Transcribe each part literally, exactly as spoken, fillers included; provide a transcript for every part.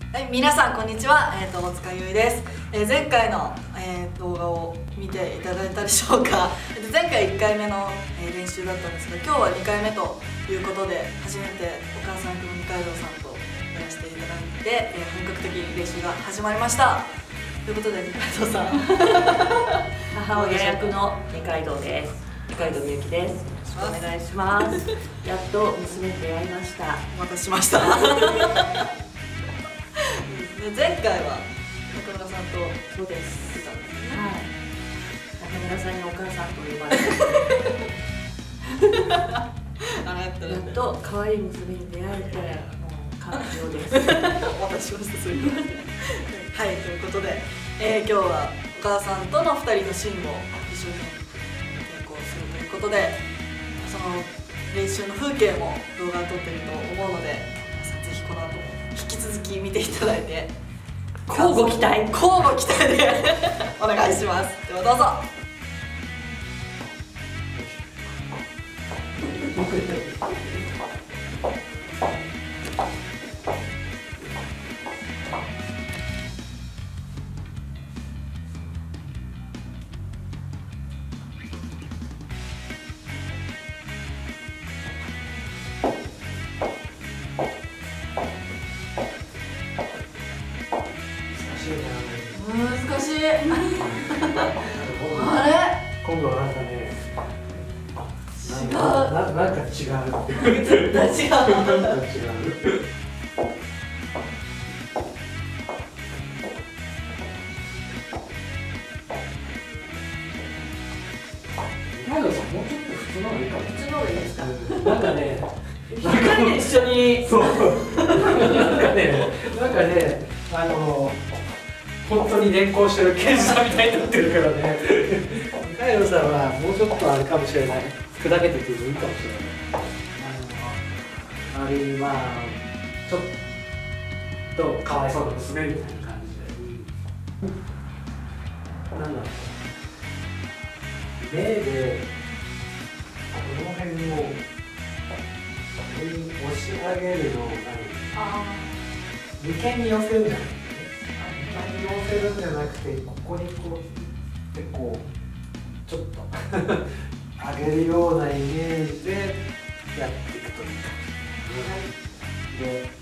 はい、皆さんこんにちは。えっ、ー、と大塚優衣です。えー、前回の、えー、動画を見ていただいたでしょうか。前回いっかいめの、えー、練習だったんですが、今日はにかいめということで、初めてお母さん役の二階堂さんとやらせていただいて、えー、本格的に練習が始まりました。ということで二階堂さん、 母親役の二階堂です。二階堂みゆきです。よろしくお願いします。やっと娘に出会いました。 お待たせしました。前回は中村さんとそうです。 出たんですね。 はい。中村さんにお母さんと呼ばれてあらやったらやっと可愛い娘に出会えて、もう感動です。 お待たせしました。それははい、ということで、えー、今日はお母さんとのふたりのシーンを一緒に稽古するということで、その練習の風景も動画を撮ってると思うので、皆さんぜひこの後も引き続き見ていただいて、 交互期待交互期待でお願いします。ではどうぞ。難しい。あれ？ 今度はなんかね、 違う。 な、なんか違う。 絶対違う。 なんか違う。太陽さん、もうちょっと普通の方がいいかも。 普通の方がいいですか。 なんかね、 二人で一緒に。 そう。なんかね、なんかね、あの。本当に連行してる刑事さんみたいになってるからね。太陽さんはもうちょっとあれかもしれない。砕けてていいかもしれない。あの、あれにまあちょっとかわいそうな娘みたいな感じで。うん、なんだろう。目でこの辺を上に押し上げるのを何？眉間に寄せるじゃない。寄せるんじゃなくて、ここにこうでこうちょっと上げるようなイメージでやっていくといいかもしれない。で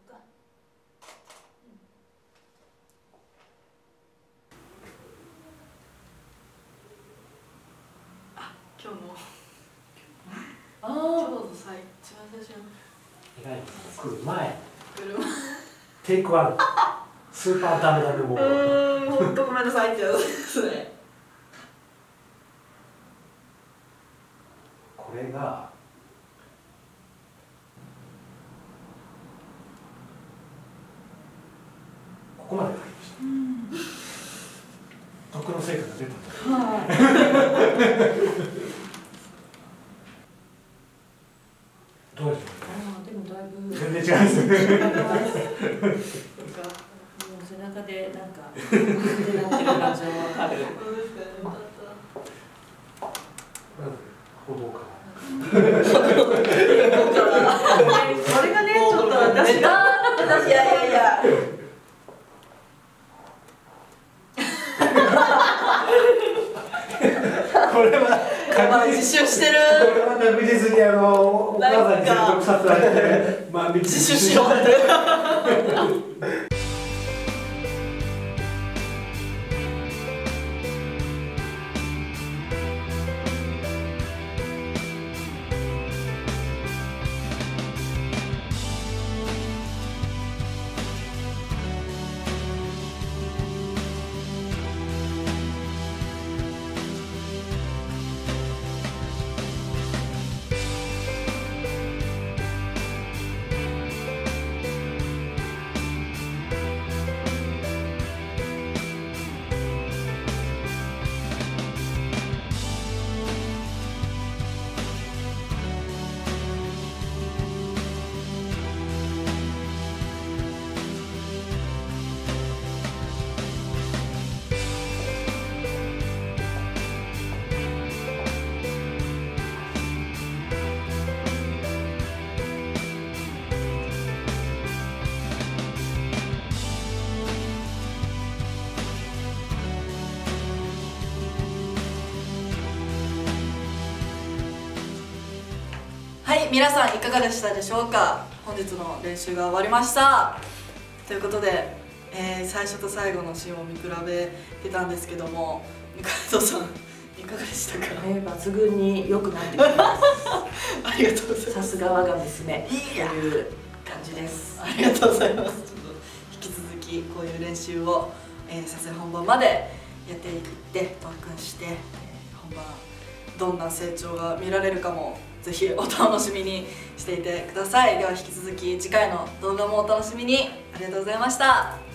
あ、今日のあちょうど最一番最初の意外に来る前車テイクワンスーパーダメダメもううーん、本当ごめんなさいってやつですね。 これがここまで書きました徳の成果が出たとどうでしょあ、でもだいぶう全然違いますね背中でなんかってなってる感じもわかる。 そうですかね、よかっ歩道かそれがね、ちょっと私がた。いやいやいや。 これはまあ自習してる。 これは確実にあのお母さんに説得させられてまあ自習しようって。はい、皆さんいかがでしたでしょうか。本日の練習が終わりましたということで、えー、最初と最後のシーンを見比べてたんですけども、二階堂さんいかがでしたか。 ね、抜群に良くなってきます。 ありがとうございます。 さすが我が娘といやいう感じです。 ありがとうございます。ちょっと引き続きこういう練習を、えー、撮影本番までやっていって特訓して、えー、本番どんな成長が見られるかもぜひお楽しみにしていてください。では引き続き次回の動画もお楽しみに。ありがとうございました。